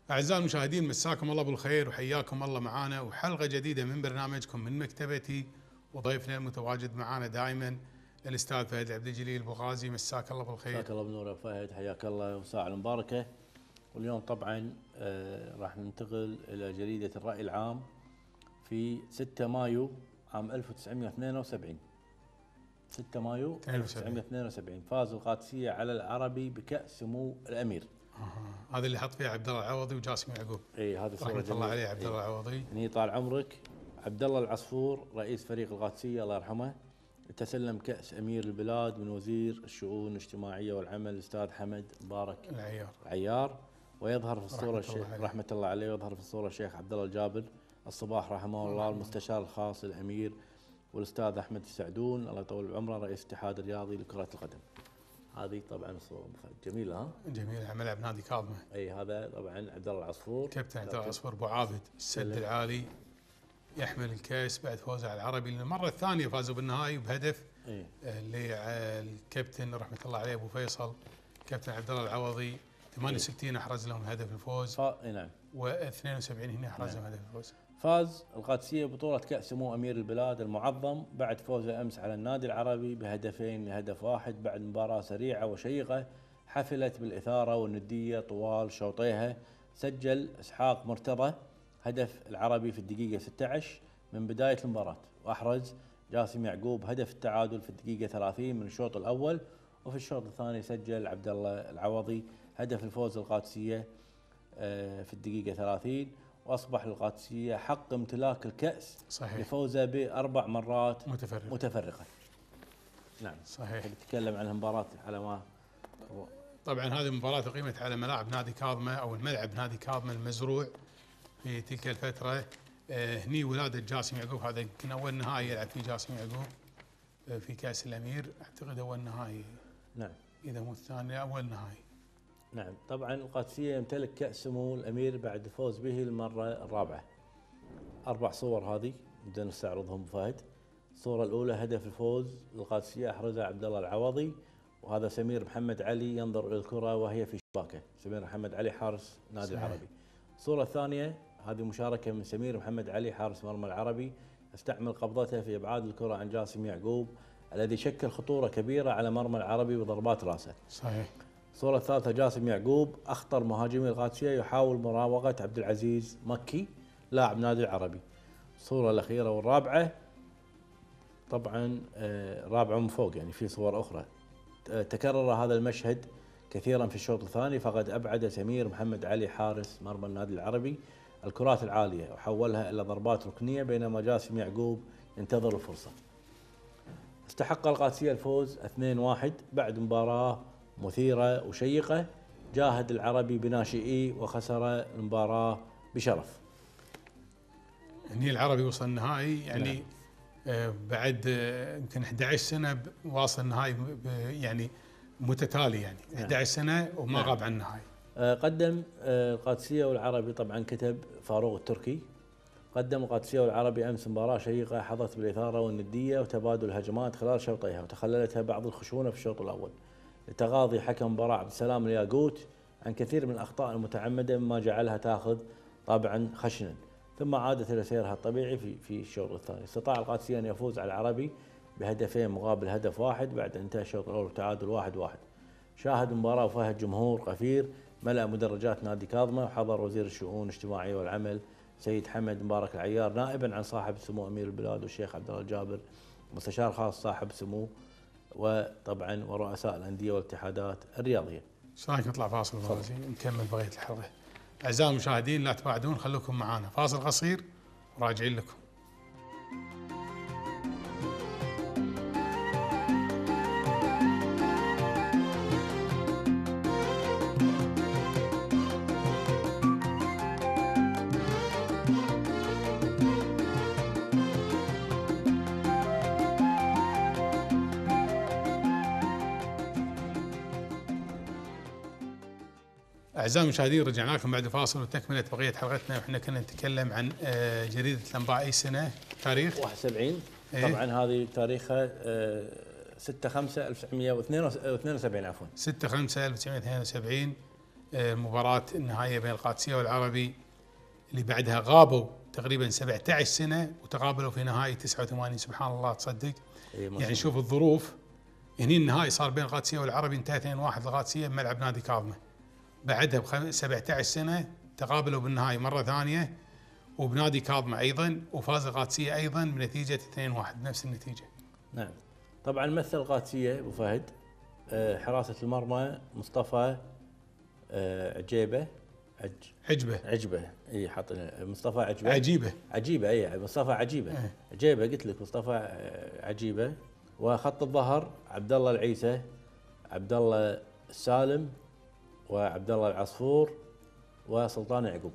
أعزائي المشاهدين، مساكم الله بالخير وحياكم الله معانا وحلقة جديدة من برنامجكم من مكتبتي. وضيفنا المتواجد معانا دائما الأستاذ فهد عبد الجليل بوغازي. مساك الله بالخير. مساك الله بنور يا فهد، حياك الله وساعة المباركة. واليوم طبعا راح ننتقل إلى جريدة الرأي العام في 6 مايو عام 1972. 6 مايو 1972 فاز القادسية على العربي بكأس سمو الأمير. هذا اللي حط فيه عبد الله العوضي وجاسم يعقوب. اي هذه صورة رحمة الله عليه عبد الله العوضي. هني طال عمرك عبد الله العصفور رئيس فريق القادسية الله يرحمه، تسلم كأس أمير البلاد من وزير الشؤون الاجتماعية والعمل الأستاذ حمد مبارك العيار. ويظهر في الصورة الشيخ رحمة الله عليه، ويظهر في الصورة الشيخ عبد الله الجابر الصباح رحمه الله، المستشار الخاص للأمير، والأستاذ أحمد السعدون الله يطول بعمره رئيس الاتحاد الرياضي لكرة القدم. هذه طبعا الصورة جميلة. ها جميلة، ملعب نادي كاظمة. اي هذا طبعا عبد الله العصفور، كابتن عبد الله العصفور ابو عابد السد العالي، يحمل الكاس بعد فوزه على العربي للمرة الثانية. فازوا بالنهائي بهدف للكابتن رحمة الله عليه ابو فيصل. كابتن عبد الله العوضي 68 احرز لهم هدف الفوز. نعم. و72 هنا احرز لهم هدف الفوز. فاز القادسية بطولة كأس سمو أمير البلاد المعظم بعد فوزه أمس على النادي العربي بهدفين لهدف واحد بعد مباراة سريعة وشيقة حفلت بالإثارة والندية طوال شوطيها. سجل إسحاق مرتضى هدف العربي في الدقيقة 16 من بداية المباراة، وأحرز جاسم يعقوب هدف التعادل في الدقيقة 30 من الشوط الأول. وفي الشوط الثاني سجل عبد الله العوضي هدف الفوز القادسية في الدقيقة 30. واصبح للقادسيه حق امتلاك الكاس صحيح لفوزه ب4 مرات متفرقه. نعم صحيح. نتكلم عن المباراه على ما طبعا هذه المباراه اقيمت على ملاعب نادي كاظمه او الملعب نادي كاظمه المزروع في تلك الفتره. هني ولاده جاسم يعقوب، هذا يمكن اول نهائي يلعب فيه جاسم يعقوب في كاس الامير، اعتقد اول نهائي. نعم اذا مو الثاني اول نهائي. نعم. طبعا القادسية يمتلك كأس سمو الأمير بعد الفوز به للمرة الرابعة. 4 صور هذه بدنا نستعرضهم فهد. الصورة الأولى هدف الفوز للقادسية أحرزها عبد الله العوضي، وهذا سمير محمد علي ينظر إلى الكرة وهي في شباكه. سمير محمد علي حارس نادي العربي. الصورة الثانية هذه مشاركة من سمير محمد علي حارس مرمى العربي، استعمل قبضته في إبعاد الكرة عن جاسم يعقوب الذي شكل خطورة كبيرة على مرمى العربي بضربات راسه. صحيح. الصورة الثالثة جاسم يعقوب أخطر مهاجمي القادسية يحاول مراوغة عبد العزيز مكي لاعب نادي العربي. الصورة الأخيرة والرابعة طبعا رابعة من فوق، يعني في صور أخرى. تكرر هذا المشهد كثيرا في الشوط الثاني، فقد أبعد سمير محمد علي حارس مرمى النادي العربي الكرات العالية وحولها إلى ضربات ركنية، بينما جاسم يعقوب ينتظر الفرصة. استحق القادسية الفوز 2-1 بعد مباراة مثيرة وشيقة. جاهد العربي بناشئيه وخسر المباراة بشرف. هني العربي وصل النهائي يعني بعد يمكن 11 سنة واصل النهائي يعني متتالي، يعني 11 سنة وما غاب عن النهائي. قدم القادسية والعربي، طبعا كتب فاروق التركي، قدم القادسية والعربي أمس مباراة شيقة حظت بالإثارة والندية وتبادل الهجمات خلال شوطيها، وتخللتها بعض الخشونة في الشوط الأول لتغاضي حكم مباراة عبد السلام الياقوت عن كثير من الأخطاء المتعمدة مما جعلها تأخذ طابعا خشنا، ثم عادت إلى سيرها الطبيعي في الشوط الثاني. استطاع القادسية أن يفوز على العربي بهدفين مقابل هدف واحد بعد انتهاء الشوط الأول بتعادل 1-1. شاهد المباراة وفاها جمهور غفير ملأ مدرجات نادي كاظمة، وحضر وزير الشؤون الاجتماعية والعمل سيد حمد مبارك العيار نائبا عن صاحب سمو أمير البلاد، والشيخ عبد الله الجابر مستشار خاص صاحب سمو، وطبعا ورؤساء الأندية والاتحادات الرياضية. ايش رايك نطلع فاصل وغازي نكمل بقية الحلقة؟ أعزائي المشاهدين لا تبعدون، خلوكم معنا فاصل قصير وراجعين لكم. أعزائي المشاهدين رجعنا لكم بعد فاصل وتكملة بقية حلقتنا، وإحنا كنا نتكلم عن جريدة الأنباء أي سنة تاريخ 71. طبعا هذه تاريخها 6/5/1972 عفوا 6/5/1972. مباراة النهائية بين القادسية والعربي اللي بعدها غابوا تقريبا 17 سنة وتقابلوا في نهائي 89. سبحان الله تصدق. يعني شوف الظروف. هني النهائي صار بين القادسية والعربي، انتهى 2-1 القادسية بملعب نادي كاظمة. بعدها ب 17 سنة تقابلوا بالنهائي مرة ثانية وبنادي كاظمة أيضا، وفاز القادسية أيضا بنتيجة 2-1 نفس النتيجة. نعم. طبعا مثل القادسية أبو فهد حراسة المرمى مصطفى عجيبة عجبة اي حط مصطفى عجيبة اي مصطفى عجيبة قلت لك مصطفى عجيبة. وخط الظهر عبد الله العيسى، عبد الله السالم، وعبد الله العصفور، وسلطان يعقوب.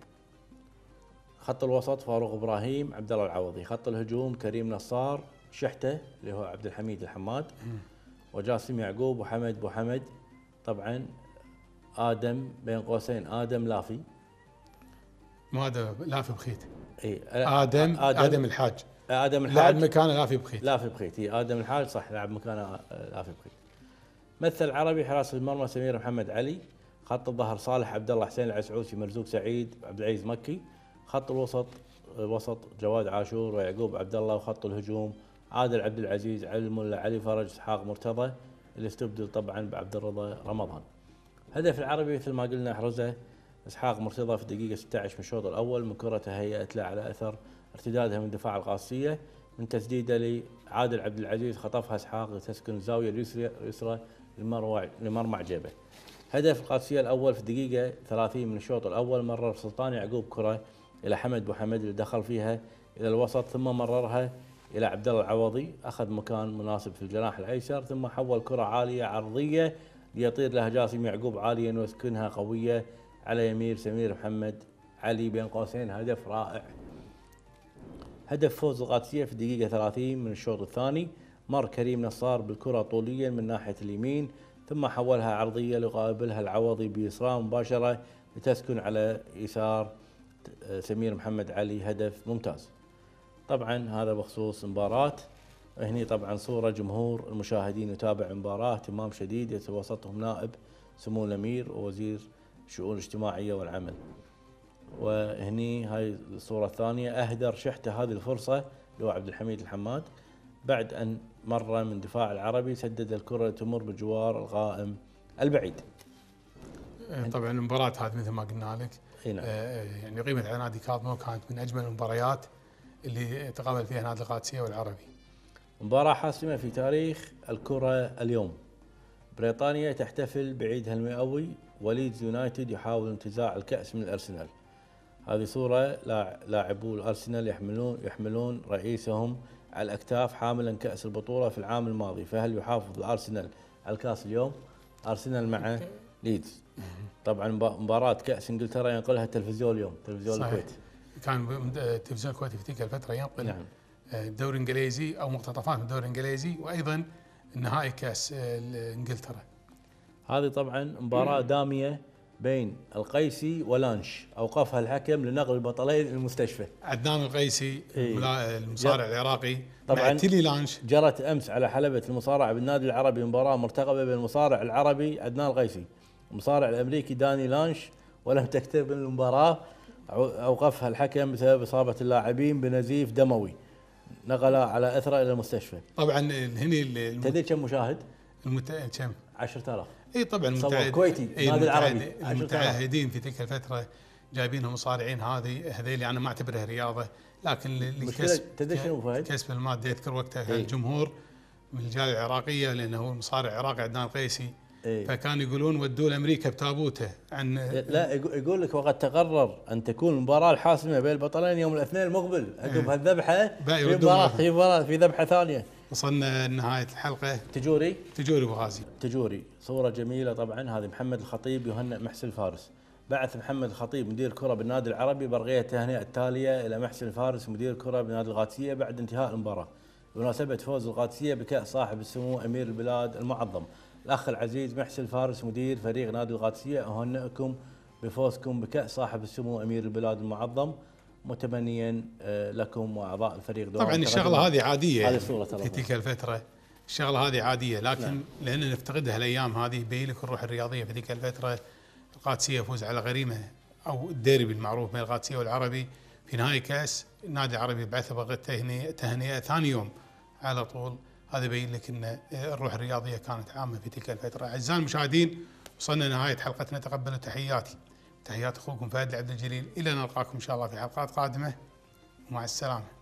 خط الوسط فاروق ابراهيم، عبد الله العوضي. خط الهجوم كريم نصار، شحته اللي هو عبد الحميد الحماد، وجاسم يعقوب، وحمد بو حمد. طبعا ادم بين قوسين ادم لافي، مو هذا لافي بخيت. اي ادم الحاج لعب مكانه لافي بخيت. اي ادم الحاج صح، لعب مكانه لافي بخيت. مثل عربي حراسة المرمى سمير محمد علي. خط الظهر صالح عبد الله، حسين العسعوسي، مرزوق سعيد، عبد العزيز مكي. خط الوسط جواد عاشور ويعقوب عبد الله. وخط الهجوم عادل عبد العزيز، علي الملا، علي فرج، اسحاق مرتضى، اللي استبدل طبعا بعبد الرضا رمضان. هدف العربي مثل ما قلنا احرزه اسحاق مرتضى في الدقيقة 16 من الشوط الأول من كرة تهيأت له على أثر ارتدادها من دفاع القادسية، من تسديده لعادل عبد العزيز خطفها اسحاق لتسكن الزاوية اليسرى لمرمى عجيبة. هدف القادسية الأول في الدقيقة 30 من الشوط الأول، مرر سلطان يعقوب كرة إلى حمد بو حمد اللي دخل فيها إلى الوسط، ثم مررها إلى عبد الله العوضي، أخذ مكان مناسب في الجناح الأيسر، ثم حول كرة عالية عرضية ليطير لها جاسم يعقوب عاليا ويسكنها قوية على يمين سمير محمد علي بين قوسين. هدف رائع. هدف فوز القادسية في الدقيقة 30 من الشوط الثاني، مر كريم نصار بالكرة طوليا من ناحية اليمين، ثم حولها عرضية ليقابلها العوضي بيسرى مباشرة لتسكن على يسار سمير محمد علي. هدف ممتاز. طبعا هذا بخصوص المباراة. هني طبعا صورة جمهور المشاهدين يتابع المباراة اهتمام شديد، يتوسطهم نائب سمو الأمير ووزير الشؤون الاجتماعية والعمل. وهني هاي الصورة الثانية أهدر شحته هذه الفرصة اللي هو عبد الحميد الحماد، بعد أن مر من دفاع العربي سدد الكرة تمر بجوار القائم البعيد. طبعا المباراة هذه مثل ما قلنا لك نعم. يعني قيمة على نادي كاظمة، كانت من أجمل المباريات اللي تقابل فيها نادي القادسية والعربي. مباراة حاسمة في تاريخ الكرة اليوم. بريطانيا تحتفل بعيدها المئوي، وليدز يونايتد يحاول انتزاع الكأس من الأرسنال. هذه صورة لاعبو الأرسنال يحملون رئيسهم على الأكتاف حاملا كأس البطولة في العام الماضي. فهل يحافظ الأرسنال على الكأس اليوم؟ أرسنال مع ليدز. طبعا مباراة كأس انجلترا ينقلها التلفزيون اليوم، تلفزيون الكويت. كان التلفزيون الكويتي في تلك الفترة ينقل نعم. الدوري الانجليزي او مقتطفات من الدوري الانجليزي، وايضا نهائي كاس انجلترا. هذه طبعا مباراة دامية بين القيسي ولانش، اوقفها الحكم لنقل البطلين المستشفى. عدنان القيسي المصارع العراقي طبعا مع تيلي لانش. جرت امس على حلبة المصارعة بالنادي العربي مباراة مرتقبة بين المصارع العربي عدنان القيسي والمصارع الامريكي داني لانش، ولم تكتمل المباراة، اوقفها الحكم بسبب اصابة اللاعبين بنزيف دموي، نقلها على اثره الى المستشفى. طبعا هني تدري كم مشاهد؟ كم؟ 10,000. اي طبعا كويتي النادي العربي. المتعهدين في تلك الفتره جايبينهم مصارعين هذيل انا ما اعتبرها رياضه، لكن كسب المادة. يذكر وقتها الجمهور من الجاليه العراقيه، لانه المصارع العراقي عدنان القيسي، فكانوا يقولون ودوه لامريكا بتابوته عن لا يقول لك وقد تقرر ان تكون المباراه الحاسمه بين البطلين يوم الاثنين المقبل عقب هالذبحه في مباراه في ذبحه ثانيه. وصلنا نهايه الحلقه. تجوري ابو غازي. تجوري صوره جميله. طبعا هذه محمد الخطيب يهنئ محسن الفارس. بعث محمد الخطيب مدير كره بالنادي العربي برقيه التهنئه التاليه الى محسن الفارس مدير كره بالنادي القادسيه بعد انتهاء المباراه بمناسبه فوز القادسيه بكاس صاحب السمو امير البلاد المعظم. الأخ العزيز محسن الفارس مدير فريق نادي القادسية أهنئكم بفوزكم بكأس صاحب السمو أمير البلاد المعظم، متمنيا لكم وأعضاء الفريق طبعا الشغلة هذه عادية في تلك الفترة. الشغلة هذه عادية، لكن لأن نفتقدها الأيام هذه، يبين لك الروح الرياضية في تلك الفترة. القادسيه يفوز على غريمه او الديربي المعروف بين القادسيه والعربي في نهائي كاس. النادي العربي بعث بغية تهنئه ثاني يوم على طول. هذا يبين لك ان الروح الرياضيه كانت عامه في تلك الفتره. اعزائي المشاهدين، وصلنا نهايه حلقتنا، تقبلوا تحياتي، تحيات اخوكم فهد العبد الجليل. الى نلقاكم ان شاء الله في حلقات قادمه، ومع السلامه.